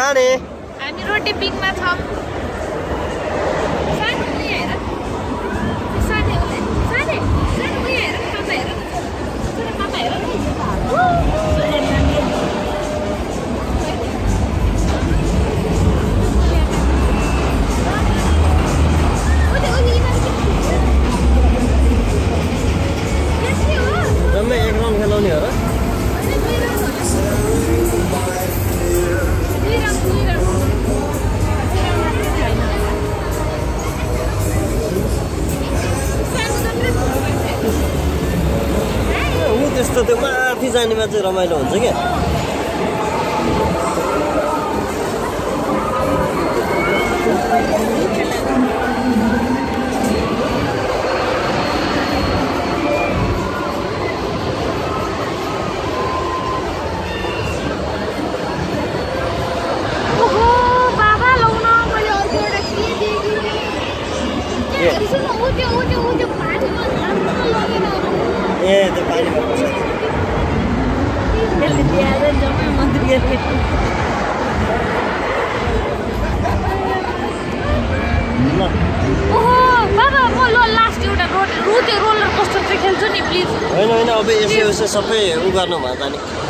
जाने हामी रोटी पिङमा छौँ सानो उयो हेर सानो सानो सानो उयो हेर पापा हेर पापा हेर जम्मै एक रङ खेलाउने हो र त्यस्तो त्यो माथि जानेमा चाहिँ रमाइलो हुन्छ क्या ए त्यो पानीमा पर्छ बाबा म लास्ट एउटा रोलर कोस्टर चाहिँ खेल्छु नि प्लिज होइन होइन अब यसो सबै उ गर्नु भयो जाने